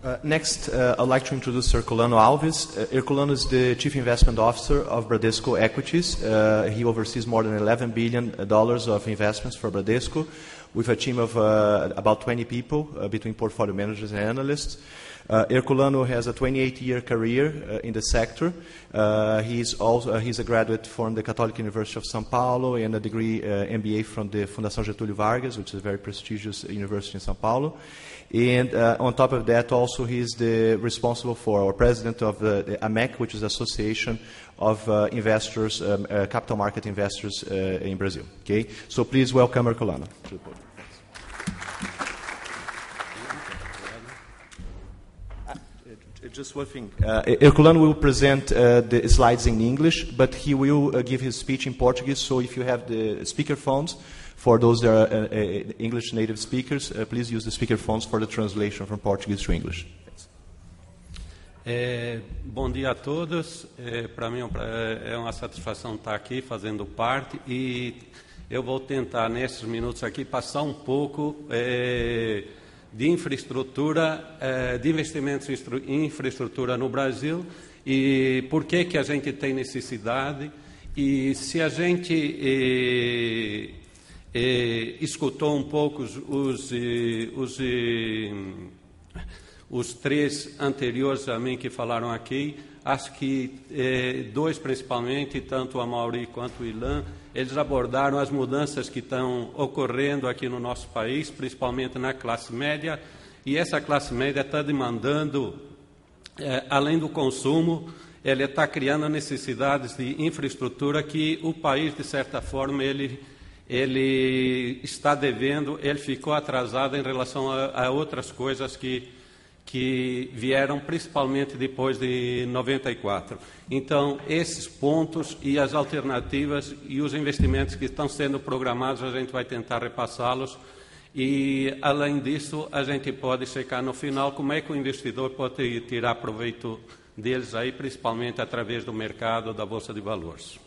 Next, I'd like to introduce Herculano Alves. Herculano is the Chief Investment Officer of Bradesco Equities. He oversees more than $11 billion of investments for Bradesco, with a team of about 20 people between portfolio managers and analysts. Herculano has a 28-year career in the sector. He's a graduate from the Catholic University of São Paulo and a degree MBA from the Fundação Getúlio Vargas, which is a very prestigious university in São Paulo. And on top of that, also he's the responsible for, or president of the AMEC, which is the Association of Investors, Capital Market Investors in Brazil. Okay, so please welcome Herculano. Just one thing. Herculano will present the slides in English, but he will give his speech in Portuguese. So if you have the speaker phones, for those that are English native speakers, please use the speaker phones for the translation from Portuguese to English. Bom dia a todos. Para mim é uma satisfação estar aqui fazendo parte e eu vou tentar nesses minutos aqui passar um pouco de infraestrutura, de investimentos em infraestrutura no Brasil e por que a gente tem necessidade e se a gente escutou um pouco os três anteriores a mim que falaram aqui, acho que dois principalmente, tanto a Mauri quanto o Ilan, eles abordaram as mudanças que estão ocorrendo aqui no nosso país, principalmente na classe média, e essa classe média está demandando, além do consumo, ela está criando necessidades de infraestrutura que o país, de certa forma, ele está devendo, ele ficou atrasado em relação a outras coisas que vieram principalmente depois de 94. Então, esses pontos e as alternativas e os investimentos que estão sendo programados, a gente vai tentar repassá-los e, além disso, a gente pode checar no final como é que o investidor pode tirar proveito deles aí, principalmente através do mercado da Bolsa de Valores.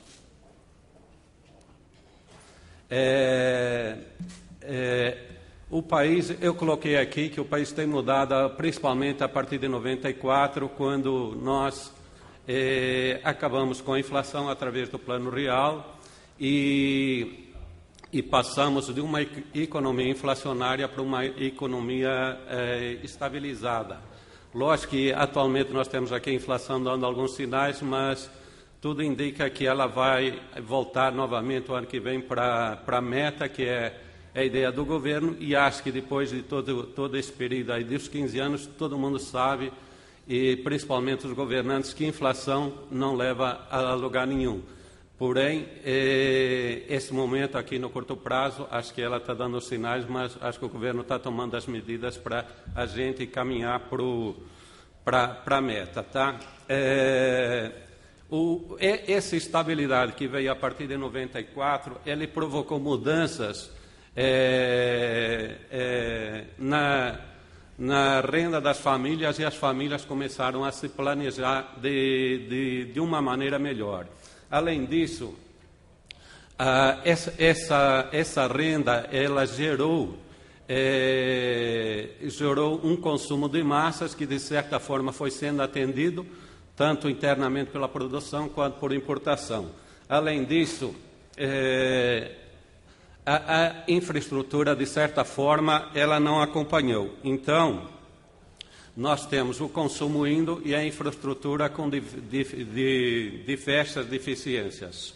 O país, eu coloquei aqui que o país tem mudado principalmente a partir de 94, quando nós acabamos com a inflação através do Plano Real e passamos de uma economia inflacionária para uma economia estabilizada. Lógico que atualmente nós temos aqui a inflação dando alguns sinais, mas tudo indica que ela vai voltar novamente o ano que vem para a meta, que é a ideia do governo, e acho que depois de todo esse período aí dos 15 anos, todo mundo sabe, e principalmente os governantes, que a inflação não leva a lugar nenhum. Porém, esse momento aqui no curto prazo, acho que ela está dando sinais, mas acho que o governo está tomando as medidas para a gente caminhar para a meta, tá? Essa estabilidade que veio a partir de 94, ele provocou mudanças na renda das famílias e as famílias começaram a se planejar de uma maneira melhor. Além disso, essa renda ela gerou um consumo de massas que, de certa forma, foi sendo atendido tanto internamente pela produção quanto por importação. Além disso, a infraestrutura, de certa forma, ela não acompanhou. Então, nós temos o consumo indo e a infraestrutura com diversas deficiências.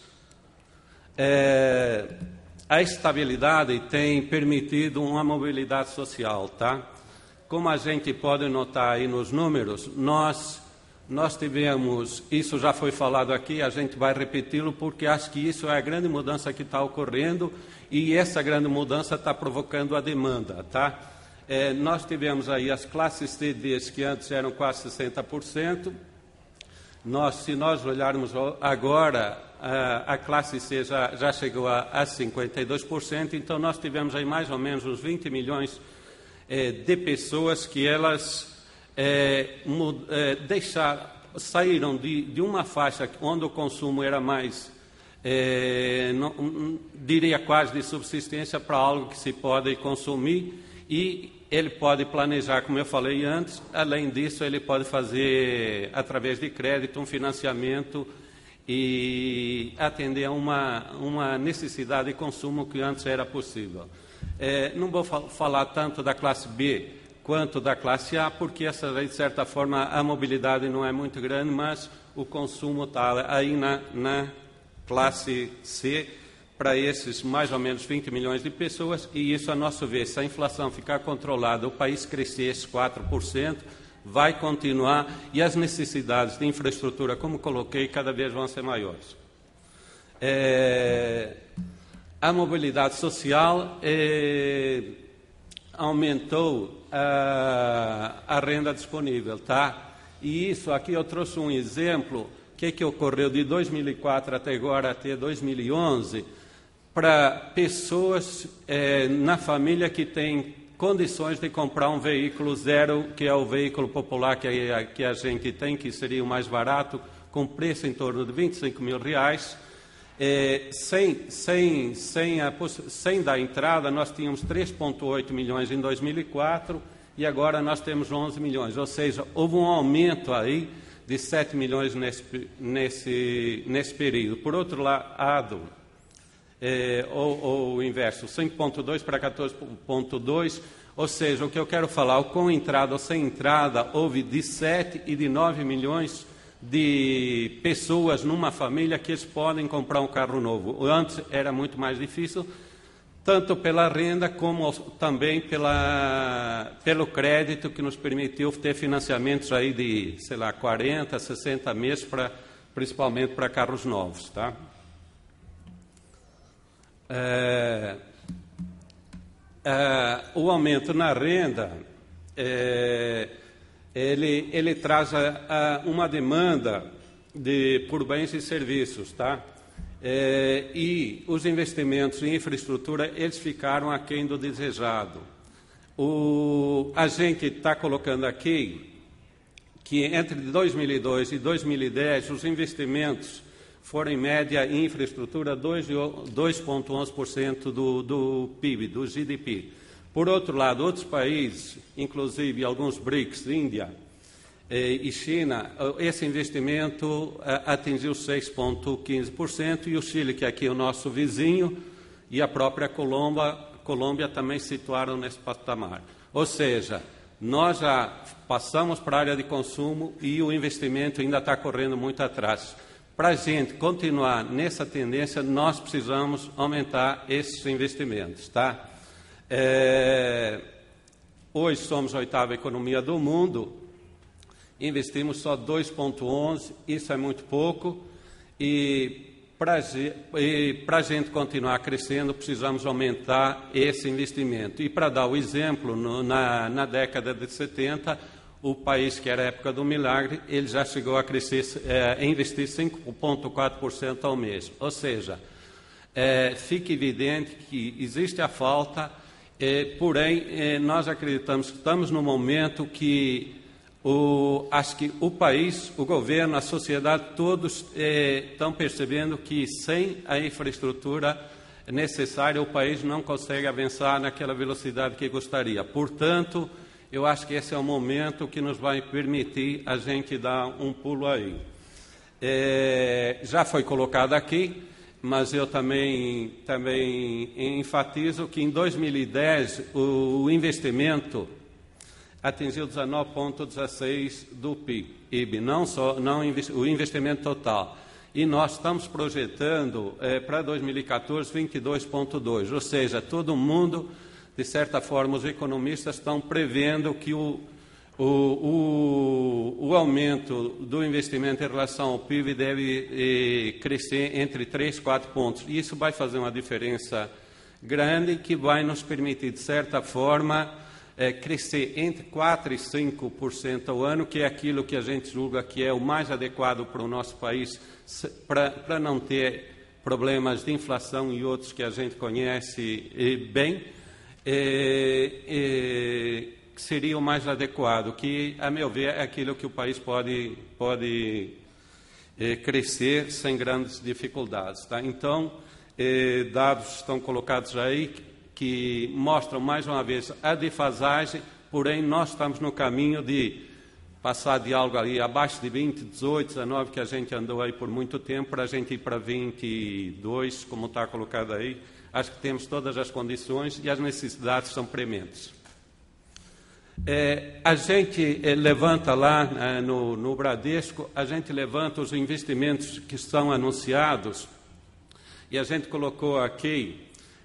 A estabilidade tem permitido uma mobilidade social, tá? Como a gente pode notar aí nos números, nós tivemos, isso já foi falado aqui, a gente vai repeti-lo porque acho que isso é a grande mudança que está ocorrendo e essa grande mudança está provocando a demanda, tá? Nós tivemos aí as classes CDs que antes eram quase 60%, se nós olharmos agora, a classe C já chegou a 52%, então nós tivemos aí mais ou menos uns 20 milhões de pessoas que elas saíram de uma faixa onde o consumo era mais, diria quase de subsistência, para algo que se pode consumir e ele pode planejar, como eu falei antes. Além disso, ele pode fazer, através de crédito, um financiamento e atender a uma necessidade de consumo que antes era possível. Não vou falar tanto da classe B quanto da classe A, porque essa, de certa forma, a mobilidade não é muito grande, mas o consumo está aí na classe C, para esses mais ou menos 20 milhões de pessoas, e isso, a nosso ver, se a inflação ficar controlada, o país crescer esses 4%, vai continuar, e as necessidades de infraestrutura, como coloquei, cada vez vão ser maiores. A mobilidade social aumentou a renda disponível, tá? E isso aqui eu trouxe um exemplo, que ocorreu de 2004 até agora, até 2011, para pessoas na família que têm condições de comprar um veículo zero, que é o veículo popular que a gente tem, que seria o mais barato, com preço em torno de R$25 mil. Sem dar entrada, nós tínhamos 3,8 milhões em 2004 e agora nós temos 11 milhões. Ou seja, houve um aumento aí de 7 milhões nesse período. Por outro lado, ou o inverso, 5,2 para 14,2, ou seja, o que eu quero falar, com entrada ou sem entrada, houve de 7 e de 9 milhões de pessoas numa família que eles podem comprar um carro novo. Antes era muito mais difícil, tanto pela renda como também pelo crédito, que nos permitiu ter financiamentos aí de, sei lá, 40, 60 meses, principalmente para carros novos, tá? O aumento na renda, ele traz uma demanda por bens e serviços, tá? E os investimentos em infraestrutura, eles ficaram aquém do desejado. A gente está colocando aqui que entre 2002 e 2010, os investimentos foram, em média, em infraestrutura, 2,11% do PIB, do GDP. Por outro lado, outros países, inclusive alguns BRICS, Índia e China, esse investimento atingiu 6,15%, e o Chile, que aqui é o nosso vizinho, e a própria Colômbia também situaram nesse patamar. Ou seja, nós já passamos para a área de consumo e o investimento ainda está correndo muito atrás. Para a gente continuar nessa tendência, nós precisamos aumentar esses investimentos, tá? Hoje somos a 8ª economia do mundo, investimos só 2,11%, isso é muito pouco, e para a gente continuar crescendo, precisamos aumentar esse investimento. E para dar o exemplo, na década de 70, o país, que era a época do milagre, ele já chegou a crescer, a investir 5,4% ao mês. Ou seja, fica evidente que existe a falta, porém, nós acreditamos que estamos num momento que acho que o país, o governo, a sociedade, todos estão percebendo que sem a infraestrutura necessária, o país não consegue avançar naquela velocidade que gostaria. Portanto, eu acho que esse é o momento que nos vai permitir a gente dar um pulo aí. Já foi colocado aqui, mas eu também enfatizo que em 2010 o investimento atingiu 19,16% do PIB, o investimento total. E nós estamos projetando para 2014 22,2%, ou seja, todo mundo, de certa forma, os economistas estão prevendo que o aumento do investimento em relação ao PIB deve crescer entre 3 e 4 pontos. E isso vai fazer uma diferença grande, que vai nos permitir, de certa forma, crescer entre 4% e 5% ao ano, que é aquilo que a gente julga que é o mais adequado para o nosso país, para não ter problemas de inflação e outros que a gente conhece bem. Que seria o mais adequado, que, a meu ver, é aquilo que o país pode crescer sem grandes dificuldades. Tá? Então, dados estão colocados aí, que mostram, mais uma vez, a defasagem, porém, nós estamos no caminho de passar de algo ali abaixo de 20, 18, 19, que a gente andou aí por muito tempo, para a gente ir para 22, como está colocado aí. Acho que temos todas as condições e as necessidades são prementes. A gente levanta lá no Bradesco, a gente levanta os investimentos que são anunciados e a gente colocou aqui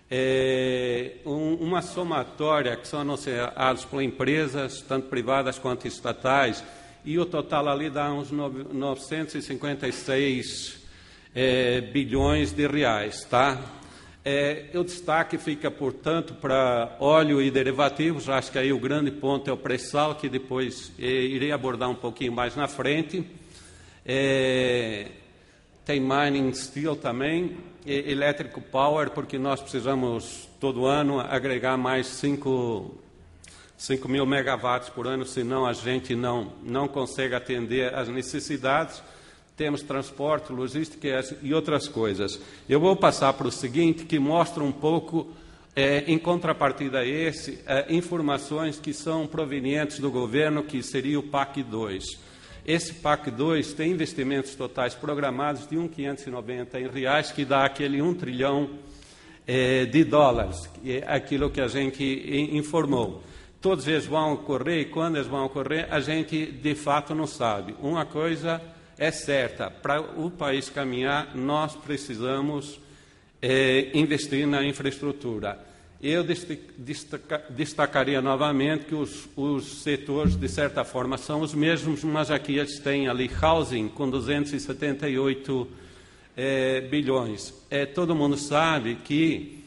uma somatória que são anunciados por empresas, tanto privadas quanto estatais, e o total ali dá uns 956 bilhões de reais, tá? O destaque fica, portanto, para óleo e derivativos. Acho que aí o grande ponto é o pré-sal, que depois irei abordar um pouquinho mais na frente. Tem mining steel também, electric power, porque nós precisamos, todo ano, agregar mais 5 mil megawatts por ano, senão a gente não consegue atender às necessidades. Temos transporte, logística e outras coisas. Eu vou passar para o seguinte, que mostra um pouco, em contrapartida a informações que são provenientes do governo, que seria o PAC 2. Esse PAC 2 tem investimentos totais programados de 1.590 em reais, que dá aquele 1 trilhão de dólares, que é aquilo que a gente informou. Todos eles vão ocorrer, e quando eles vão ocorrer, a gente de fato não sabe. Uma coisa é certa, para o país caminhar, nós precisamos investir na infraestrutura. Eu destacaria novamente que os setores, de certa forma, são os mesmos, mas aqui eles têm ali housing, com 278 bilhões. Todo mundo sabe que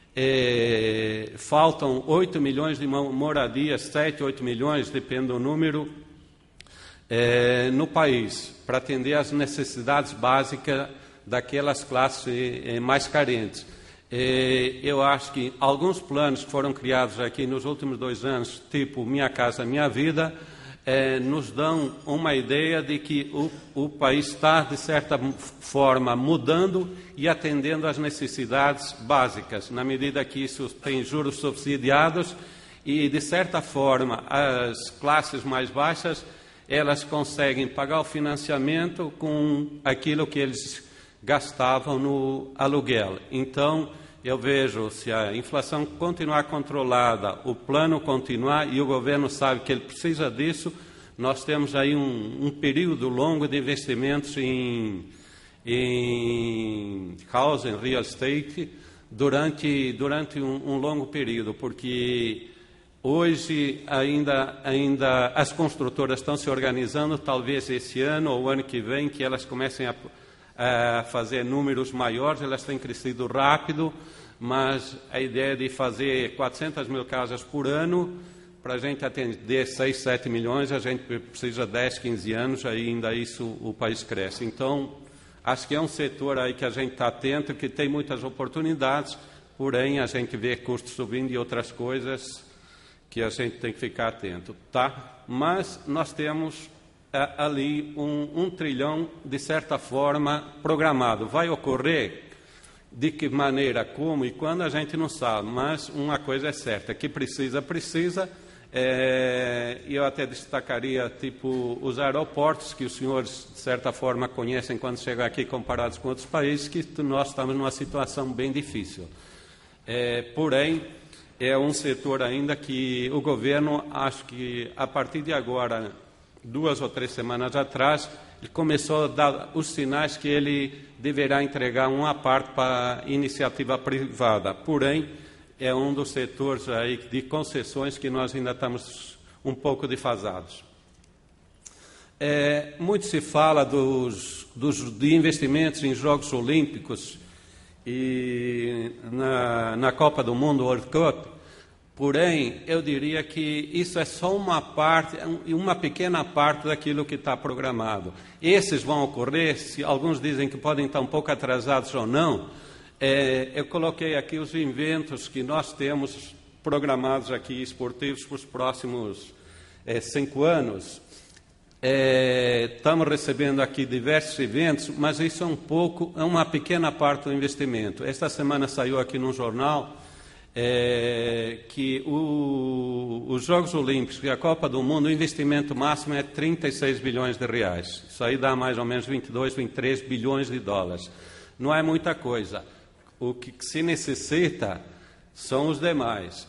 faltam 8 milhões de moradias, 7, 8 milhões, depende do número, no país, para atender às necessidades básicas daquelas classes mais carentes. Eu acho que alguns planos que foram criados aqui nos últimos 2 anos, tipo Minha Casa Minha Vida, nos dão uma ideia de que o país está, de certa forma, mudando e atendendo às necessidades básicas, na medida que isso tem juros subsidiados e, de certa forma, as classes mais baixas elas conseguem pagar o financiamento com aquilo que eles gastavam no aluguel. Então, eu vejo, se a inflação continuar controlada, o plano continuar, e o governo sabe que ele precisa disso, nós temos aí um período longo de investimentos em housing, real estate, durante um longo período, porque hoje ainda as construtoras estão se organizando, talvez esse ano ou o ano que vem, que elas comecem a fazer números maiores. Elas têm crescido rápido, mas a ideia de fazer 400 mil casas por ano, para a gente atender 6, 7 milhões, a gente precisa de 10, 15 anos, ainda isso o país cresce. Então, acho que é um setor aí que a gente está atento, que tem muitas oportunidades, porém a gente vê custos subindo e outras coisas que a gente tem que ficar atento, tá? Mas nós temos ali um trilhão, de certa forma, programado. Vai ocorrer de que maneira, como e quando, a gente não sabe, mas uma coisa é certa, que precisa. Eu até destacaria, tipo, os aeroportos, que os senhores, de certa forma, conhecem quando chegam aqui, comparados com outros países, que nós estamos numa situação bem difícil. Porém, é um setor ainda que o governo, acho que a partir de agora, 2 ou 3 semanas atrás, ele começou a dar os sinais que ele deverá entregar uma parte para a iniciativa privada. Porém, é um dos setores aí de concessões que nós ainda estamos um pouco defasados. Muito se fala de investimentos em Jogos Olímpicos e na Copa do Mundo, World Cup. Porém, eu diria que isso é só uma parte, uma pequena parte daquilo que está programado. Esses vão ocorrer, se alguns dizem que podem estar um pouco atrasados ou não. Eu coloquei aqui os eventos que nós temos programados aqui, esportivos, para os próximos 5 anos. Estamos recebendo aqui diversos eventos, mas isso é uma pequena parte do investimento. Esta semana saiu aqui num jornal que os Jogos Olímpicos e a Copa do Mundo, o investimento máximo é 36 bilhões de reais. Isso aí dá mais ou menos 22, 23 bilhões de dólares. Não é muita coisa. O que se necessita são os demais.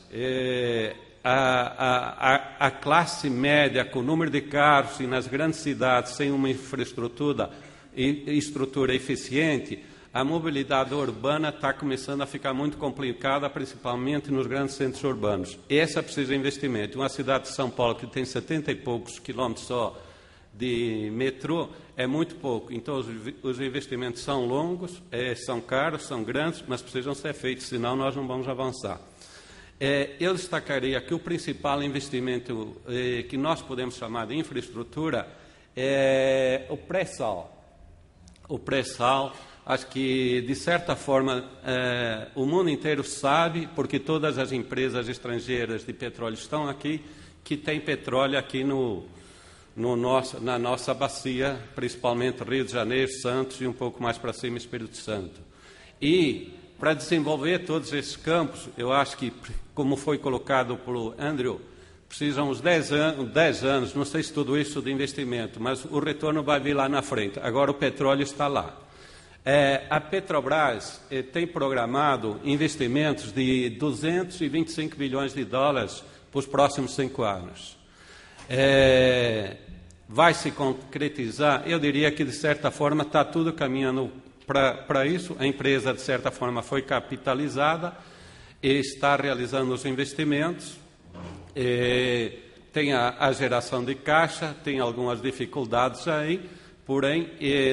A classe média, com o número de carros e nas grandes cidades, sem uma infraestrutura eficiente, a mobilidade urbana está começando a ficar muito complicada, principalmente nos grandes centros urbanos. Essa precisa de investimento. Uma cidade de São Paulo que tem 70 e poucos quilômetros só de metrô é muito pouco. Então, os investimentos são longos, são caros, são grandes, mas precisam ser feitos, senão nós não vamos avançar. Eu destacaria que o principal investimento que nós podemos chamar de infraestrutura é o pré-sal. O pré-sal, acho que, de certa forma, o mundo inteiro sabe, porque todas as empresas estrangeiras de petróleo estão aqui, que tem petróleo aqui na nossa bacia, principalmente Rio de Janeiro, Santos e um pouco mais para cima Espírito Santo. E, para desenvolver todos esses campos, eu acho que, como foi colocado pelo Andrew, precisam uns 10 anos, não sei se tudo isso de investimento, mas o retorno vai vir lá na frente. Agora o petróleo está lá. A Petrobras tem programado investimentos de 225 bilhões de dólares para os próximos 5 anos. Vai se concretizar? Eu diria que, de certa forma, está tudo caminhando para isso. A empresa, de certa forma, foi capitalizada e está realizando os investimentos. Tem a geração de caixa, tem algumas dificuldades aí, porém,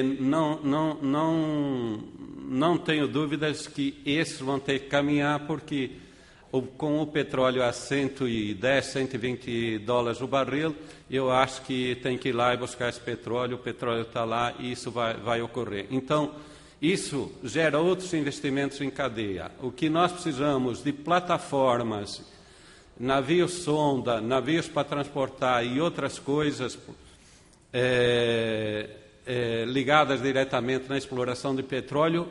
não tenho dúvidas que esses vão ter que caminhar, porque com o petróleo a 110, 120 dólares o barril, eu acho que tem que ir lá e buscar esse petróleo, o petróleo está lá e isso vai ocorrer. Então, isso gera outros investimentos em cadeia. O que nós precisamos de plataformas, navios-sonda, navios para transportar e outras coisas ligadas diretamente na exploração de petróleo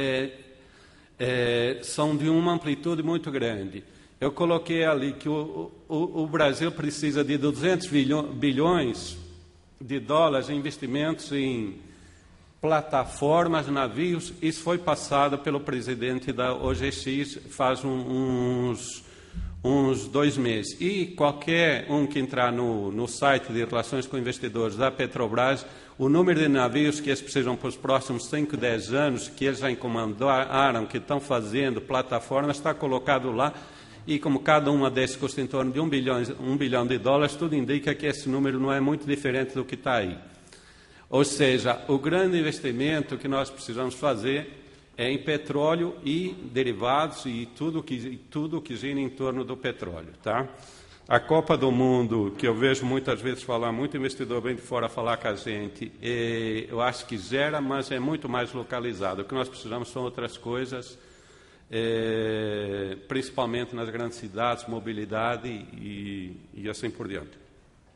são de uma amplitude muito grande. Eu coloquei ali que o Brasil precisa de 200 bilhões de dólares em investimentos em plataformas, navios. Isso foi passado pelo presidente da OGX faz uns 2 meses. E qualquer um que entrar no site de relações com investidores da Petrobras, o número de navios que eles precisam para os próximos 5, 10 anos, que eles já encomendaram, que estão fazendo plataformas, está colocado lá. E como cada uma desses custa em torno de 1 bilhão de dólares, tudo indica que esse número não é muito diferente do que está aí. Ou seja, o grande investimento que nós precisamos fazer é em petróleo e derivados e tudo que gira em torno do petróleo. Tá? A Copa do Mundo, que eu vejo muitas vezes falar, muito investidor vem de fora falar com a gente, eu acho que gera, mas é muito mais localizado. O que nós precisamos são outras coisas, principalmente nas grandes cidades, mobilidade e assim por diante.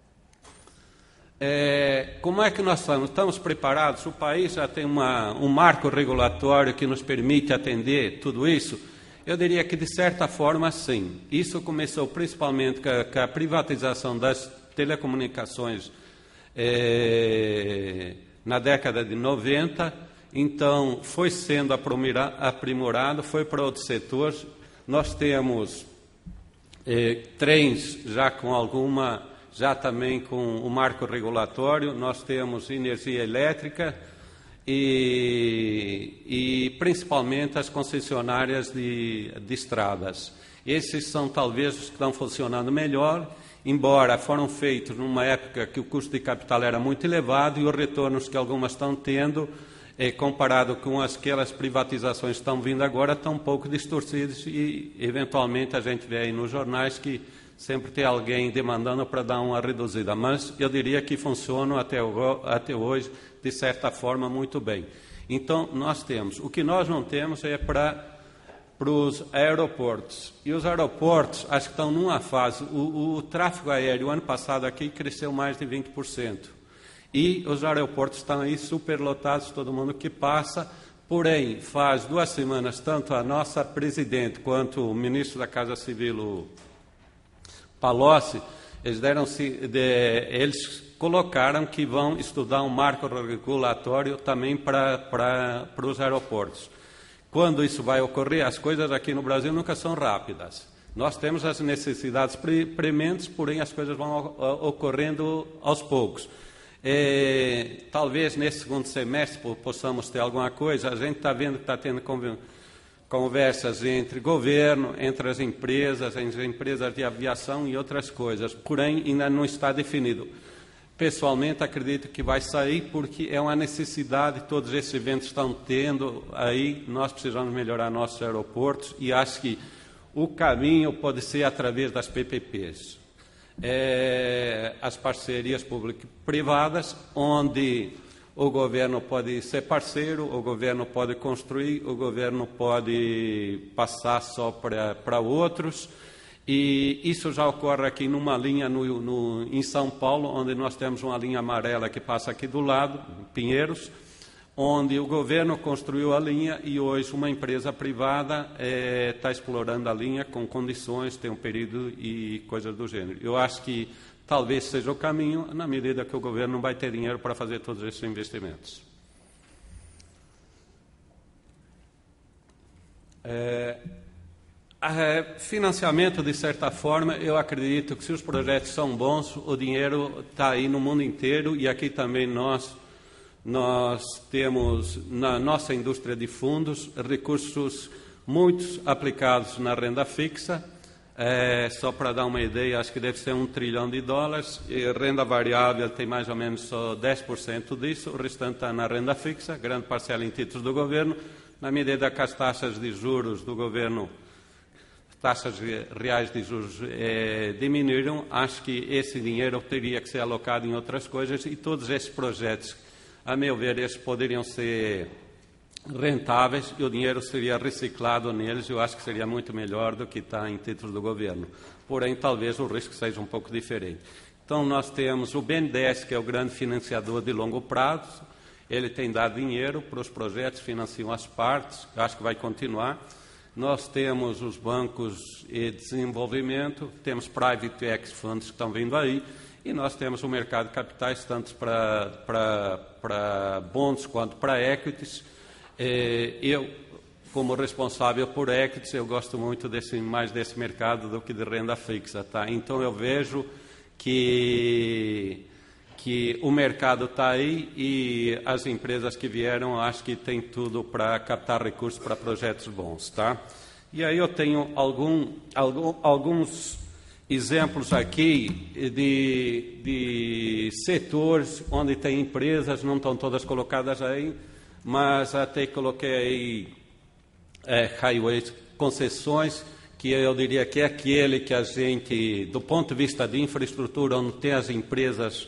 Como é que nós estamos? Estamos preparados? O país já tem um marco regulatório que nos permite atender tudo isso? Eu diria que, de certa forma, sim. Isso começou principalmente com a privatização das telecomunicações na década de 90. Então, foi sendo aprimorado, foi para outros setores. Nós temos trens já também com o marco regulatório, nós temos energia elétrica e principalmente as concessionárias de estradas. Esses são talvez os que estão funcionando melhor, embora foram feitos numa época que o custo de capital era muito elevado e os retornos que algumas estão tendo, comparado com aquelas privatizações que estão vindo agora, estão um pouco distorcidos e, eventualmente, a gente vê aí nos jornais que sempre tem alguém demandando para dar uma reduzida, mas eu diria que funcionam até hoje, de certa forma, muito bem. Então, nós temos. O que nós não temos é para os aeroportos. E os aeroportos, acho que estão numa fase. O tráfego aéreo, ano passado, aqui, cresceu mais de 20%. E os aeroportos estão aí superlotados, todo mundo que passa, Porém, faz 2 semanas, tanto a nossa presidente quanto o ministro da Casa Civil, o Palocci, eles colocaram que vão estudar um marco regulatório também para os aeroportos. Quando isso vai ocorrer, as coisas aqui no Brasil nunca são rápidas. Nós temos as necessidades prementes, porém as coisas vão ocorrendo aos poucos. Talvez nesse segundo semestre possamos ter alguma coisa. A gente está vendo que está tendo conversas entre governo, entre as empresas de aviação e outras coisas, porém ainda não está definido. Pessoalmente, acredito que vai sair porque é uma necessidade, todos esses eventos estão tendo aí, nós precisamos melhorar nossos aeroportos e acho que o caminho pode ser através das PPPs. As parcerias público-privadas, onde o governo pode ser parceiro, o governo pode construir, o governo pode passar só para outros. E isso já ocorre aqui numa linha em São Paulo, onde nós temos uma linha amarela que passa aqui do lado, Pinheiros, onde o governo construiu a linha e hoje uma empresa privada está explorando a linha com condições, tem um período e coisas do gênero. Eu acho que talvez seja o caminho, na medida que o governo não vai ter dinheiro para fazer todos esses investimentos. Financiamento, de certa forma, eu acredito que se os projetos são bons, o dinheiro está aí no mundo inteiro e aqui também nós temos, na nossa indústria de fundos, recursos muitos aplicados na renda fixa. Só para dar uma ideia, acho que deve ser $1 trilhão, e renda variável tem mais ou menos só 10% disso, o restante está na renda fixa, grande parcela em títulos do governo. Na medida que as taxas de juros do governo, taxas reais de juros diminuíram, acho que esse dinheiro teria que ser alocado em outras coisas e todos esses projetos, a meu ver, esses poderiam ser rentáveis e o dinheiro seria reciclado neles. Eu acho que seria muito melhor do que está em títulos do governo. Porém, talvez o risco seja um pouco diferente. Então, nós temos o BNDES, que é o grande financiador de longo prazo. Ele tem dado dinheiro para os projetos, financiam as partes, acho que vai continuar. Nós temos os bancos de desenvolvimento, temos private equity funds que estão vindo aí, e nós temos o mercado de capitais, tanto para bonds quanto para equities. Eu, como responsável por equities, eu gosto muito mais desse mercado do que de renda fixa. Tá? Então, eu vejo que o mercado está aí e as empresas que vieram, acho que tem tudo para captar recursos para projetos bons. Tá? E aí eu tenho alguns exemplos aqui de setores onde tem empresas, não estão todas colocadas aí, mas até coloquei aí highways, concessões, que eu diria que é aquele que a gente, do ponto de vista de infraestrutura, onde tem as empresas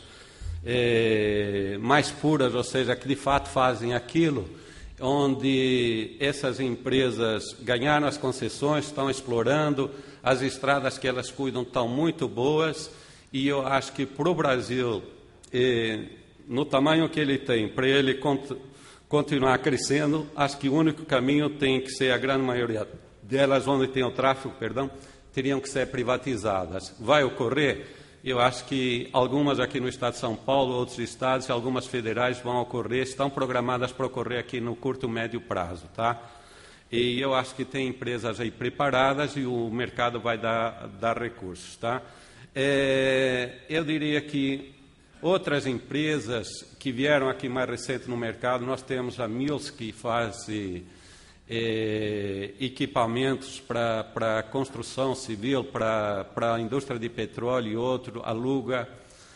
mais puras, ou seja, que de fato fazem aquilo, onde essas empresas ganharam as concessões, estão explorando, as estradas que elas cuidam estão muito boas, e eu acho que para o Brasil, no tamanho que ele tem, para ele continuar crescendo, acho que o único caminho tem que ser, a grande maioria delas, onde tem o tráfego, teriam que ser privatizadas. Vai ocorrer? Eu acho que algumas aqui no estado de São Paulo, outros estados, algumas federais vão ocorrer, estão programadas para ocorrer aqui no curto e médio prazo, tá? E eu acho que tem empresas aí preparadas e o mercado vai dar recursos, tá? Eu diria que outras empresas que vieram aqui mais recente no mercado, nós temos a Mills, que faz equipamentos para construção civil, para a indústria de petróleo e outro, aluga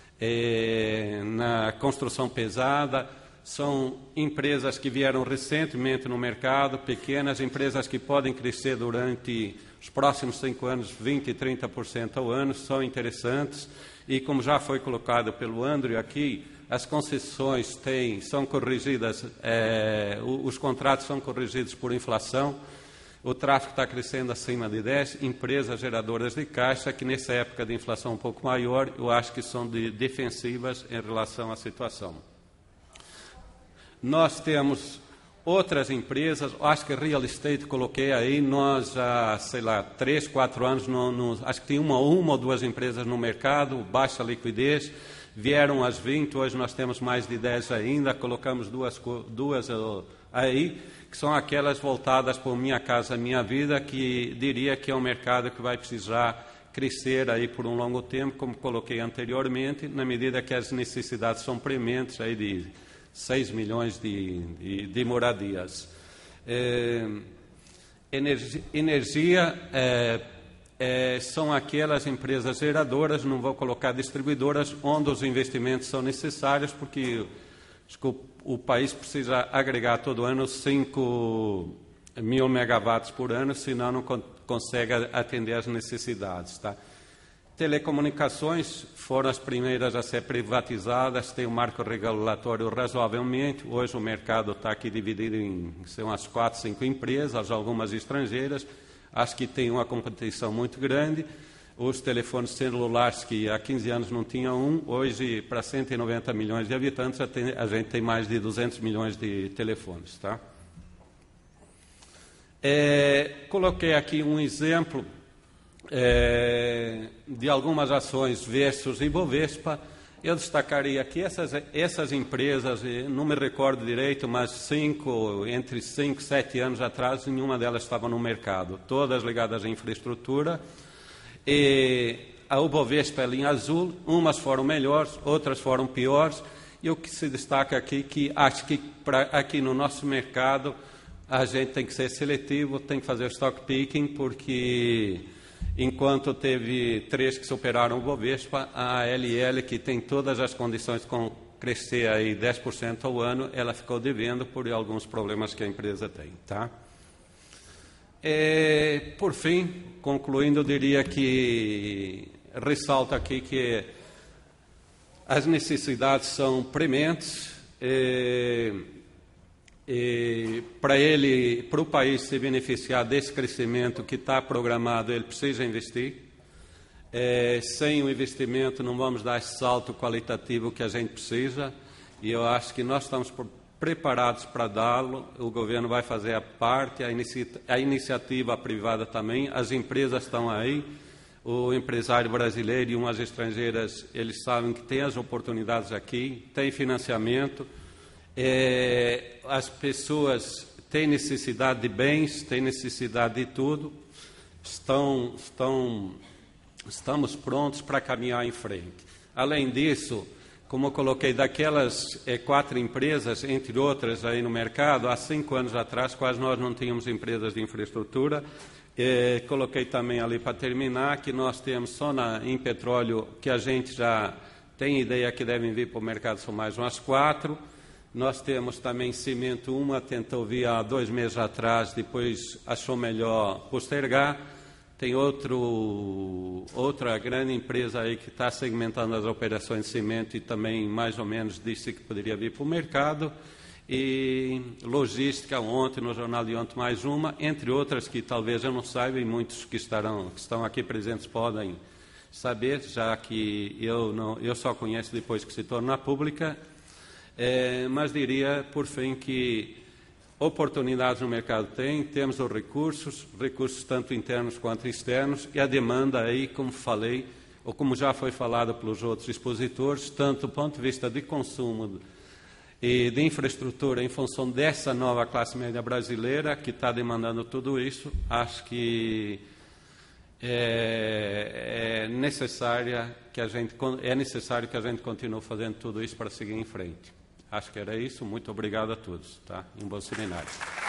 na construção pesada. São empresas que vieram recentemente no mercado, pequenas empresas que podem crescer durante os próximos 5 anos, 20% e 30% ao ano, são interessantes. E como já foi colocado pelo Andrew aqui, as concessões são corrigidas, os contratos são corrigidos por inflação, o tráfego está crescendo acima de 10, empresas geradoras de caixa, que nessa época de inflação um pouco maior, eu acho que são defensivas em relação à situação. Nós temos outras empresas, acho que real estate coloquei aí, nós há, 3, 4 anos, acho que tem uma ou duas empresas no mercado, baixa liquidez, vieram às 20, hoje nós temos mais de 10 ainda, colocamos duas aí, que são aquelas voltadas por Minha Casa Minha Vida, que diria que é um mercado que vai precisar crescer aí por um longo tempo, como coloquei anteriormente, na medida que as necessidades são prementes aí de 6 milhões de moradias. Energia são aquelas empresas geradoras, não vou colocar distribuidoras, onde os investimentos são necessários, porque o país precisa agregar todo ano 5 mil megawatts por ano, senão não consegue atender às necessidades. Tá? Telecomunicações foram as primeiras a ser privatizadas, tem um marco regulatório razoavelmente. Hoje o mercado está aqui dividido em umas 4, 5 empresas, algumas estrangeiras. Acho que tem uma competição muito grande. Os telefones celulares, que há 15 anos não tinham um, hoje, para 190 milhões de habitantes, a gente tem mais de 200 milhões de telefones. Tá? Coloquei aqui um exemplo de algumas ações versus Ibovespa. Eu destacaria aqui essas empresas, não me recordo direito, mas entre 5 e 7 anos atrás, nenhuma delas estava no mercado, todas ligadas à infraestrutura. E a Ibovespa é linha azul, umas foram melhores, outras foram piores, e o que se destaca aqui, que acho que aqui no nosso mercado a gente tem que ser seletivo, tem que fazer stock picking, porque enquanto teve 3 que superaram o Bovespa, a LL, que tem todas as condições de crescer aí 10% ao ano, ela ficou devendo por alguns problemas que a empresa tem. Tá? Por fim, concluindo, eu diria que ressalto aqui que as necessidades são prementes. Para o país se beneficiar desse crescimento que está programado, ele precisa investir. Sem o investimento não vamos dar esse salto qualitativo que a gente precisa, e eu acho que nós estamos preparados para dá-lo. O governo vai fazer a parte, a iniciativa privada também, as empresas estão aí, o empresário brasileiro e umas estrangeiras, eles sabem que tem as oportunidades aqui, tem financiamento. As pessoas têm necessidade de bens, têm necessidade de tudo, estamos prontos para caminhar em frente. Além disso, como eu coloquei, daquelas 4 empresas, entre outras aí no mercado, há 5 anos atrás quase nós não tínhamos empresas de infraestrutura. Coloquei também ali para terminar que nós temos só em petróleo, que a gente já tem ideia que devem vir para o mercado, são mais umas 4. Nós temos também cimento, uma tentou vir há 2 meses atrás, depois achou melhor postergar. Tem outra grande empresa aí que está segmentando as operações de cimento e também mais ou menos disse que poderia vir para o mercado. E logística, ontem, no Jornal de Ontem, mais uma, entre outras que talvez eu não saiba e muitos que estão aqui presentes podem saber, já que eu só conheço depois que se torna pública. Mas diria, por fim, que oportunidades no mercado temos os recursos tanto internos quanto externos, e a demanda aí, como falei, ou como já foi falado pelos outros expositores, tanto do ponto de vista de consumo e de infraestrutura, em função dessa nova classe média brasileira, que está demandando tudo isso, acho que é necessário que a gente continue fazendo tudo isso para seguir em frente. Acho que era isso. Muito obrigado a todos. Tá? Um bom seminário.